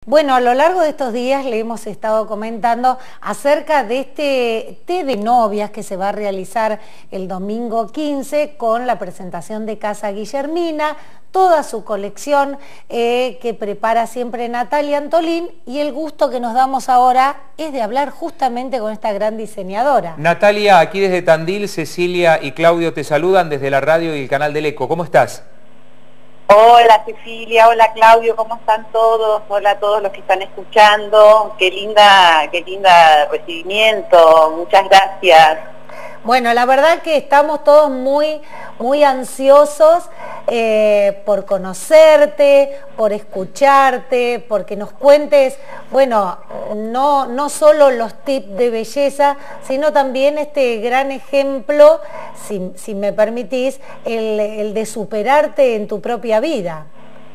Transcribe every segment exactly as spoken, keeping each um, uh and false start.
Bueno, a lo largo de estos días le hemos estado comentando acerca de este té de novias que se va a realizar el domingo quince con la presentación de Casa Guillermina, toda su colección eh, que prepara siempre Natalia Antolín, y el gusto que nos damos ahora es de hablar justamente con esta gran diseñadora. Natalia, aquí desde Tandil, Cecilia y Claudio te saludan desde la radio y el canal del Eco. ¿Cómo estás? Hola Cecilia, hola Claudio, ¿cómo están todos? Hola a todos los que están escuchando, qué linda, qué linda recibimiento, muchas gracias. Bueno, la verdad que estamos todos muy, muy ansiosos eh, por conocerte, por escucharte, porque nos cuentes, bueno, no, no solo los tips de belleza, sino también este gran ejemplo, si, si me permitís, el, el de superarte en tu propia vida.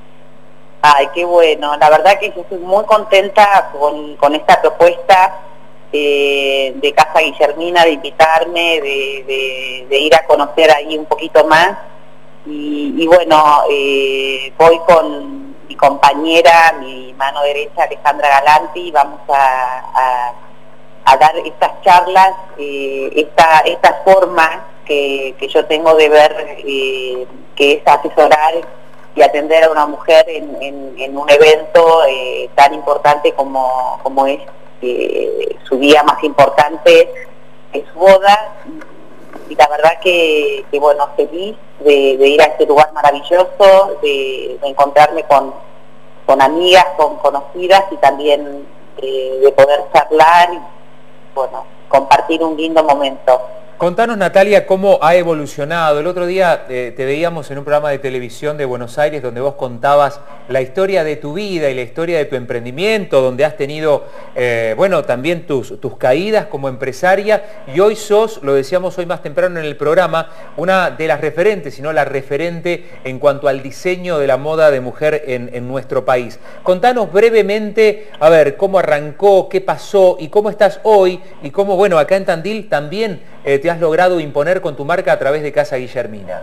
Ay, qué bueno, la verdad que yo estoy muy contenta con, con esta propuesta. Eh, de Casa Guillermina, de invitarme, de, de, de ir a conocer ahí un poquito más y, y bueno, eh, voy con mi compañera, mi mano derecha Alejandra Galanti, vamos a, a, a dar estas charlas, eh, esta, esta forma que, que yo tengo de ver, eh, que es asesorar y atender a una mujer en, en, en un evento eh, tan importante como, como es Eh, su día más importante, es su boda, y la verdad que, que bueno, feliz de, de ir a este lugar maravilloso, de, de encontrarme con, con amigas, con conocidas y también eh, de poder charlar y bueno, compartir un lindo momento. Contanos, Natalia, cómo ha evolucionado. El otro día eh, te veíamos en un programa de televisión de Buenos Aires donde vos contabas la historia de tu vida y la historia de tu emprendimiento, donde has tenido, eh, bueno, también tus, tus caídas como empresaria, y hoy sos, lo decíamos hoy más temprano en el programa, una de las referentes, si no la referente en cuanto al diseño de la moda de mujer en, en nuestro país. Contanos brevemente, a ver, cómo arrancó, qué pasó y cómo estás hoy, y cómo, bueno, acá en Tandil también eh, te has logrado imponer con tu marca a través de Casa Guillermina.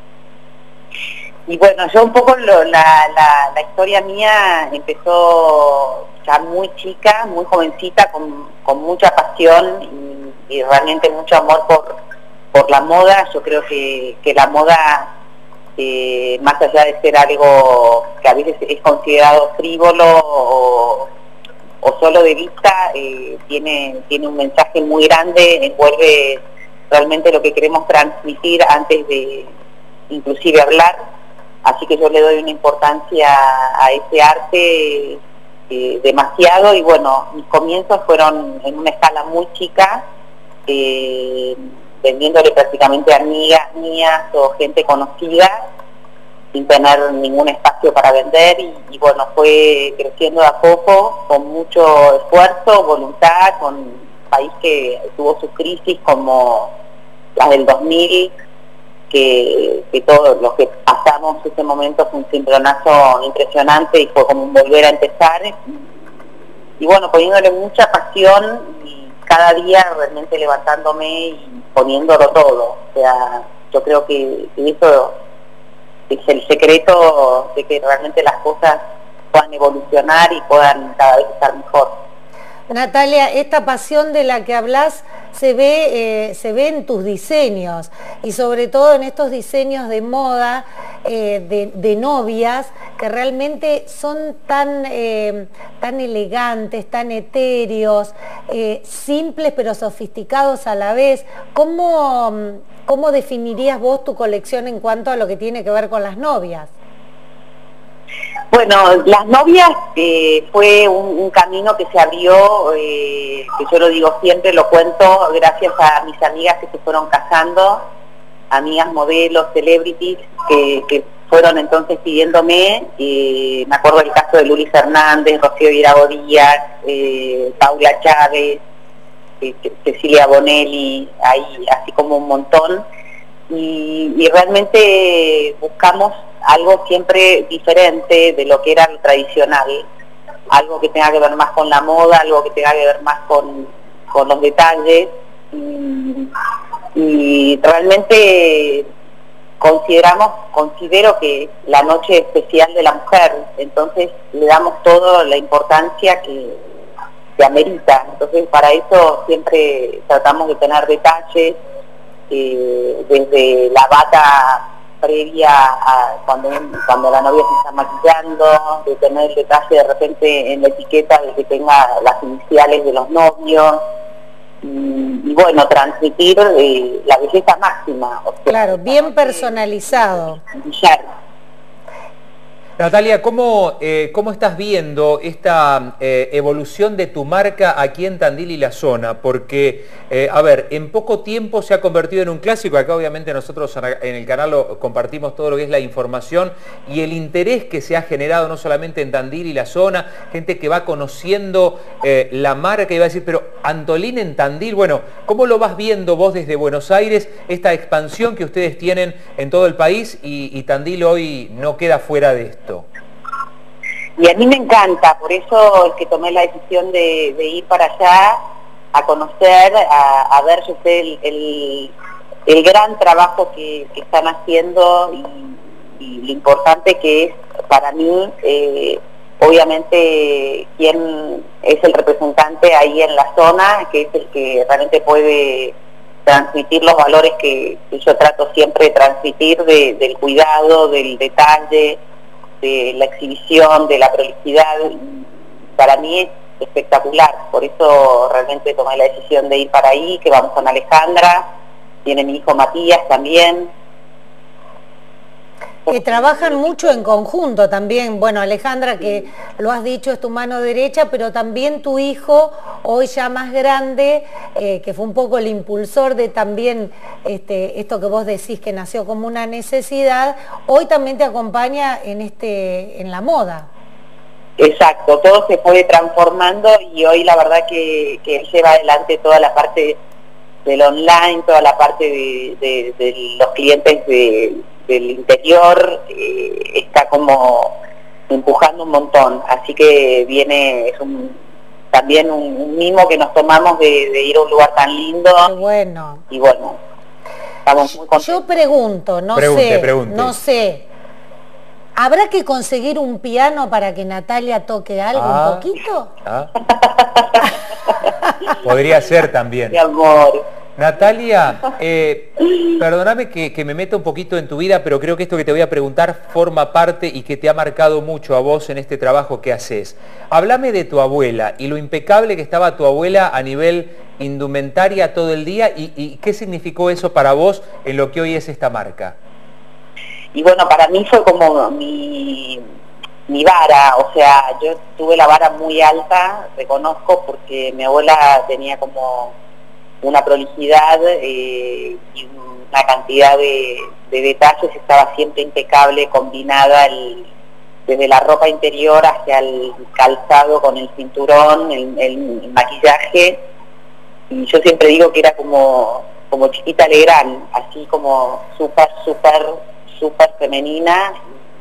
Y bueno, yo un poco lo, la, la, la historia mía empezó ya muy chica, muy jovencita, con, con mucha pasión y, y realmente mucho amor por, por la moda. Yo creo que, que la moda, eh, más allá de ser algo que a veces es considerado frívolo o, o solo de vista, eh, tiene, tiene un mensaje muy grande, envuelve realmente lo que queremos transmitir antes de inclusive hablar. Así que yo le doy una importancia a ese arte eh, demasiado, y bueno, mis comienzos fueron en una escala muy chica, eh, vendiéndole prácticamente a amigas mías o gente conocida, sin tener ningún espacio para vender, y, y bueno, fue creciendo de a poco, con mucho esfuerzo, voluntad, con un país que tuvo su crisis como las del dos mil, que, que todos los que pasamos ese momento fue un cimbronazo impresionante y fue como un volver a empezar, y bueno, poniéndole mucha pasión y cada día realmente levantándome y poniéndolo todo. O sea, yo creo que, que eso es el secreto de que realmente las cosas puedan evolucionar y puedan cada vez estar mejor. Natalia, esta pasión de la que hablas se ve, eh, se ve en tus diseños, y sobre todo en estos diseños de moda, eh, de, de novias, que realmente son tan, eh, tan elegantes, tan etéreos, eh, simples pero sofisticados a la vez. ¿Cómo, cómo definirías vos tu colección en cuanto a lo que tiene que ver con las novias? Bueno, las novias eh, fue un, un camino que se abrió, eh, que yo lo digo siempre, lo cuento, gracias a mis amigas que se fueron casando, amigas modelos, celebrities, que, que fueron entonces pidiéndome. Eh, me acuerdo del caso de Luli Fernández, Rocío Irago Díaz, eh, Paula Chávez, eh, Cecilia Bonelli, ahí así como un montón, y, y realmente buscamos algo siempre diferente de lo que era lo tradicional, algo que tenga que ver más con la moda, algo que tenga que ver más con, con los detalles, y, y realmente consideramos, considero que es la noche especial de la mujer, entonces le damos toda la importancia que, que amerita. Entonces para eso siempre tratamos de tener detalles, eh, desde la bata previa a cuando, cuando la novia se está maquillando, de tener el detalle de repente en la etiqueta de que tenga las iniciales de los novios, y, y bueno, transmitir eh, la belleza máxima. O sea, claro, bien personalizado. Brillar. Natalia, ¿cómo, eh, ¿cómo estás viendo esta eh, evolución de tu marca aquí en Tandil y la zona? Porque, eh, a ver, en poco tiempo se ha convertido en un clásico. Acá obviamente nosotros en el canal lo, compartimos todo lo que es la información y el interés que se ha generado no solamente en Tandil y la zona, gente que va conociendo eh, la marca y va a decir, pero Antolín en Tandil, bueno, ¿cómo lo vas viendo vos desde Buenos Aires, esta expansión que ustedes tienen en todo el país y, y Tandil hoy no queda fuera de esto? Y a mí me encanta, por eso es que tomé la decisión de, de ir para allá a conocer, a, a ver yo sé el, el, el gran trabajo que, que están haciendo y, y lo importante que es para mí, eh, obviamente, quién es el representante ahí en la zona, que es el que realmente puede transmitir los valores que, que yo trato siempre de transmitir, de, del cuidado, del detalle, de la exhibición, de la prolijidad. Para mí es espectacular, por eso realmente tomé la decisión de ir para ahí, que vamos con Alejandra, tiene mi hijo Matías también. Que trabajan mucho en conjunto también, bueno, Alejandra, que lo has dicho, es tu mano derecha, pero también tu hijo, hoy ya más grande, eh, que fue un poco el impulsor de también este, esto que vos decís que nació como una necesidad, hoy también te acompaña en, este, en la moda. Exacto, todo se fue transformando y hoy la verdad que, que él lleva adelante toda la parte del online, toda la parte de, de, de los clientes de... del interior, eh, está como empujando un montón, así que viene, es un, también un, un mimo que nos tomamos de, de ir a un lugar tan lindo. Qué bueno. Y bueno, estamos muy contentos. Yo pregunto, no pregunte, sé, pregunte. no sé, ¿habrá que conseguir un piano para que Natalia toque algo ah, un poquito? Ah. Podría ser también. Mi amor. Natalia, eh, perdóname que, que me meta un poquito en tu vida, pero creo que esto que te voy a preguntar forma parte y que te ha marcado mucho a vos en este trabajo que haces. Háblame de tu abuela y lo impecable que estaba tu abuela a nivel indumentaria todo el día y, y qué significó eso para vos en lo que hoy es esta marca. Y bueno, para mí fue como mi, mi vara, o sea, yo tuve la vara muy alta, reconozco, porque mi abuela tenía como una prolijidad eh, y una cantidad de, de detalles, estaba siempre impecable, combinada el, desde la ropa interior hacia el calzado con el cinturón, el, el maquillaje, y yo siempre digo que era como, como Chiquita Legrand, así como súper, súper, súper femenina,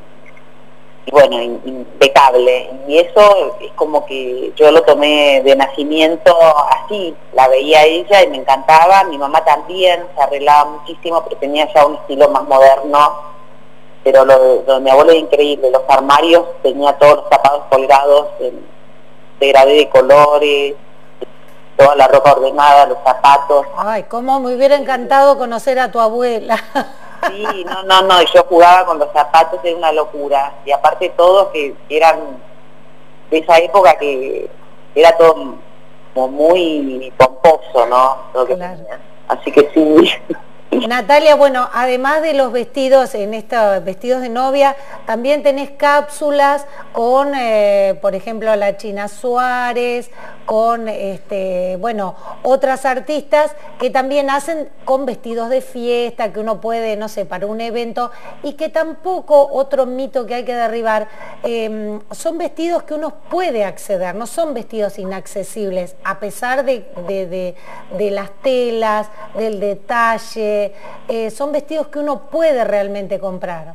y bueno, impecable, y eso es como que yo lo tomé de nacimiento así, la veía ella y me encantaba. Mi mamá también se arreglaba muchísimo, pero tenía ya un estilo más moderno, pero lo de, lo de mi abuelo era increíble, los armarios, tenía todos los zapatos colgados en degradé de colores, toda la ropa ordenada, los zapatos. Ay, cómo me hubiera encantado conocer a tu abuela. Sí, no, no, no, yo jugaba con los zapatos, era una locura, y aparte todos que eran de esa época que era todo como muy pomposo, ¿no? Todo que claro. Así que sí. Natalia, bueno, además de los vestidos, en estos vestidos de novia, también tenés cápsulas con, eh, por ejemplo, la China Suárez, con, este, bueno, otras artistas que también hacen con vestidos de fiesta, que uno puede, no sé, para un evento, y que tampoco, otro mito que hay que derribar, eh, son vestidos que uno puede acceder, no son vestidos inaccesibles, a pesar de, de, de, de las telas, del detalle. Eh, son vestidos que uno puede realmente comprar.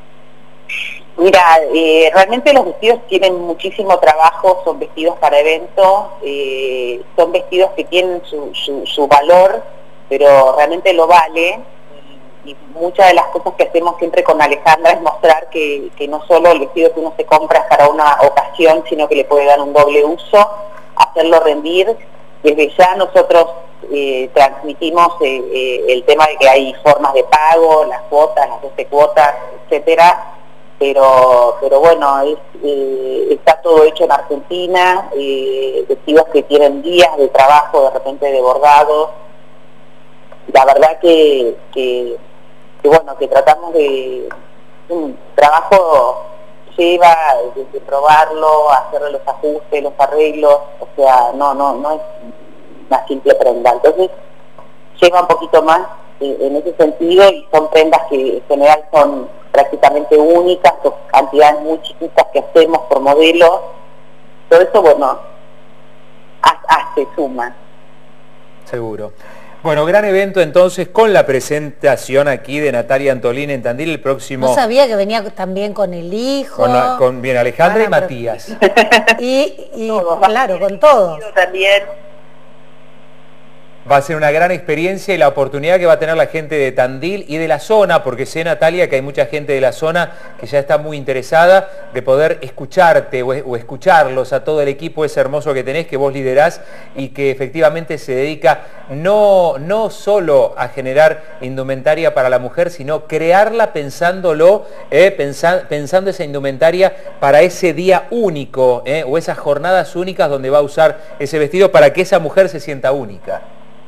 Mira, eh, realmente los vestidos tienen muchísimo trabajo, son vestidos para eventos, eh, son vestidos que tienen su, su, su valor, pero realmente lo vale. y muchas de las cosas que hacemos siempre con Alejandra es mostrar que, que no solo el vestido que uno se compra es para una ocasión, sino que le puede dar un doble uso, hacerlo rendir. Desde ya nosotros eh, transmitimos eh, eh, el tema de que hay formas de pago, las cuotas, las doce cuotas, etcétera. Pero, pero bueno, es, eh, está todo hecho en Argentina, eh, vestidos que tienen días de trabajo de repente de bordado. La verdad que, que, que bueno, que tratamos de un trabajo lleva desde probarlo, hacerle los ajustes, los arreglos, o sea, no, no, no es una simple prenda. Entonces lleva un poquito más eh, en ese sentido, y son prendas que en general son prácticamente únicas, son cantidades muy chiquitas que hacemos por modelo. Todo eso, bueno, hace suma. Seguro. Bueno, gran evento entonces con la presentación aquí de Natalia Antolín en Tandil el próximo... No sabía que venía también con el hijo. Con, con bien, Alejandra ah, y pero... Matías. y, y todo, claro, con todo. También. Va a ser una gran experiencia y la oportunidad que va a tener la gente de Tandil y de la zona, porque sé, Natalia, que hay mucha gente de la zona que ya está muy interesada de poder escucharte o, o escucharlos a todo el equipo ese hermoso que tenés, que vos liderás y que efectivamente se dedica no, no solo a generar indumentaria para la mujer, sino crearla pensándolo, eh, pensa, pensando esa indumentaria para ese día único eh, o esas jornadas únicas donde va a usar ese vestido para que esa mujer se sienta única.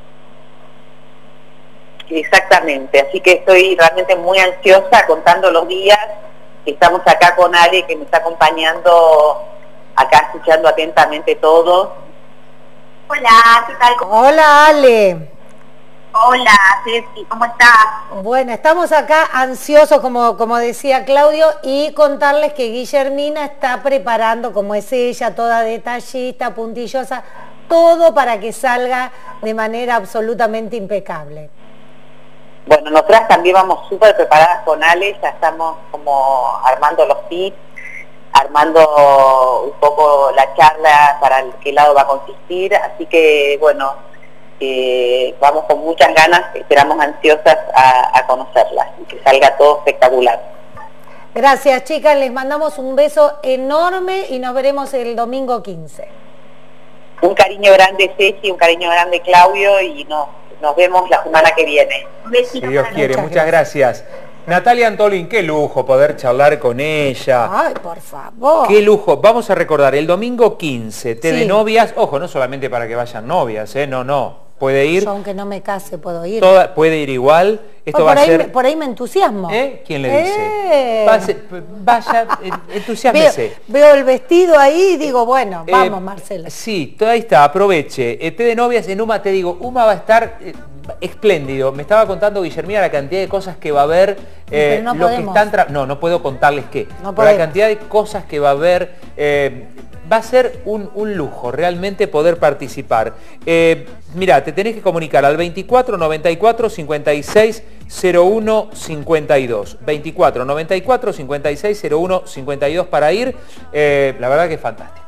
Exactamente, así que estoy realmente muy ansiosa contando los días. Estamos acá con Ale, que me está acompañando acá, escuchando atentamente todo. Hola, ¿qué tal? Hola, Ale. Hola, Ceci, ¿cómo estás? Bueno, estamos acá ansiosos, como, como decía Claudio, y contarles que Guillermina está preparando, como es ella, toda detallista, puntillosa, todo para que salga de manera absolutamente impecable. Bueno, nosotras también vamos súper preparadas con Ale, ya estamos como armando los tips, armando un poco la charla para el, qué lado va a consistir, así que bueno, eh, vamos con muchas ganas, esperamos ansiosas a, a conocerlas y que salga todo espectacular. Gracias, chicas, les mandamos un beso enorme y nos veremos el domingo quince. Un cariño grande, Ceci, un cariño grande, Claudio, y nos, nos vemos la semana que viene. Si Dios quiere, muchas gracias. Natalia Antolín, qué lujo poder charlar con ella. Ay, por favor. Qué lujo. Vamos a recordar, el domingo quince, té sí. de novias. Ojo, no solamente para que vayan novias, ¿eh? No, no. Puede ir. Yo, aunque no me case, puedo ir. Toda, puede ir igual. Esto por, va a ahí, ser... por ahí me entusiasmo. ¿Eh? ¿Quién le dice? Eh. Va a ser, vaya, entusiasmese. Veo, veo el vestido ahí y digo, bueno, eh, vamos, Marcela. Sí, ahí está, aproveche. Eh, té de novias en Uma, te digo, Uma va a estar... Eh, espléndido. Me estaba contando Guillermina la cantidad de cosas que va a haber. Eh, no, lo que están tra no, no puedo contarles qué. No pero la cantidad de cosas que va a haber. Eh, va a ser un, un lujo realmente poder participar. Eh, mirá, te tenés que comunicar al veinticuatro noventa y cuatro cincuenta y seis cero uno cincuenta y dos. veinticuatro noventa y cuatro cincuenta y seis cero uno cincuenta y dos para ir. Eh, la verdad que es fantástico.